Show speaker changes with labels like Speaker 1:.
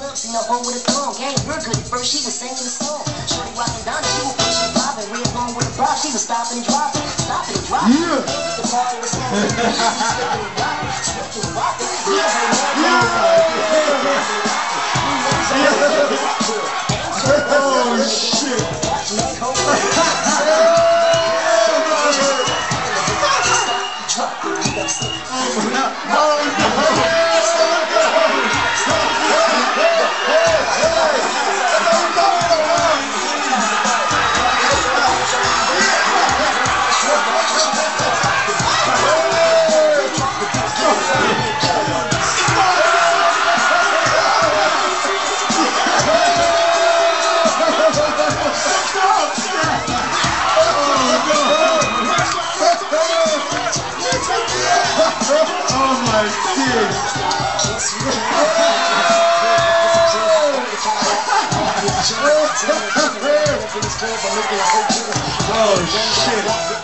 Speaker 1: club, seen a hoe with a thong. Gang real good at first, she was singing the song. Shorty rockin' Donna, she was pushing poppin'. Red bone with a bob, she was stopping and dropping. Stopping and dropping. Yeah. The party was on. She was slipping and rockin'. Slipping and rockin'. Yeah, oh, shit.
Speaker 2: Oh my God. Oh shit.